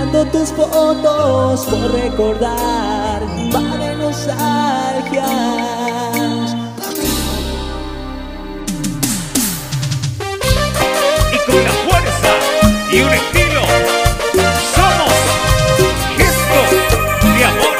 Mirando tus fotos por recordar un par de nostalgias. Y con la fuerza y un estilo somos Gesto de Amor,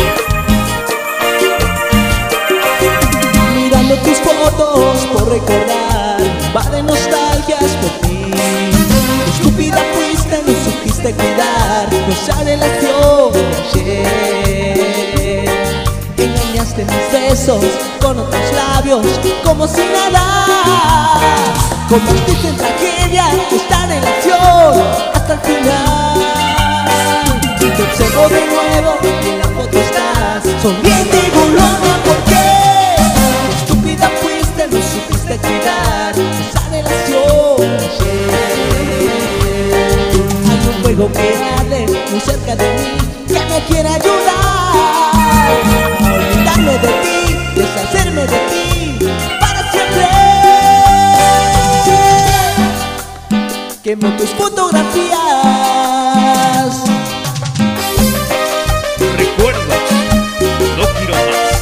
Mirando tus fotos por recordar un par de nostalgias por ti. Estúpida fuiste, no supiste cuidar nuestra relación de ayer. Engañaste mis besos con otros labios como si nada. Convertiste en tragedia esta relación hasta el final. Y te observo de nuevo y en la foto estás sonriente y burlona. ¿Por qué? Estúpida fuiste, no supiste cuidar esa relación de ayer. Hay un fuego que arde muy cerca de mí que me quiere ayudar a olvidarme de ti, deshacerme de ti para siempre. Quemo tus fotografías. recuerdos, no quiero más.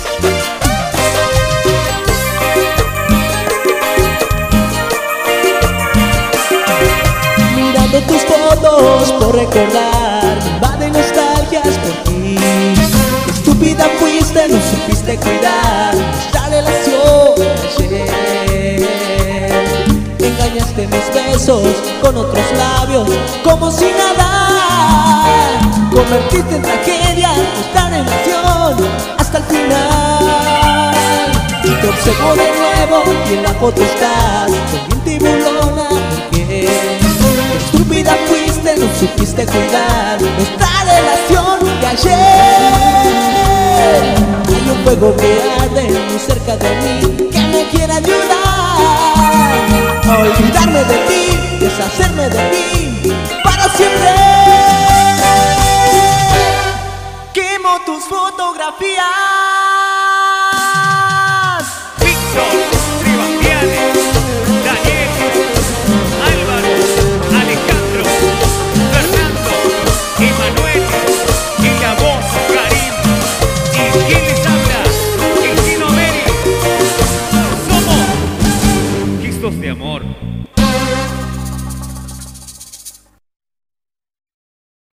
Mirando tus fotos por recordar un par de nostalgias por ti. Estúpida fuiste, no supiste cuidar nuestra relación de ayer. Engañaste mis besos con otros labios como si nada. Convertiste en tragedia esta relación hasta el final. Y te observo de nuevo y en la foto estás sonriente y burlona. Porque estúpida fuiste, no supiste cuidar nuestra relación de ayer. Hay un fuego que arde muy cerca de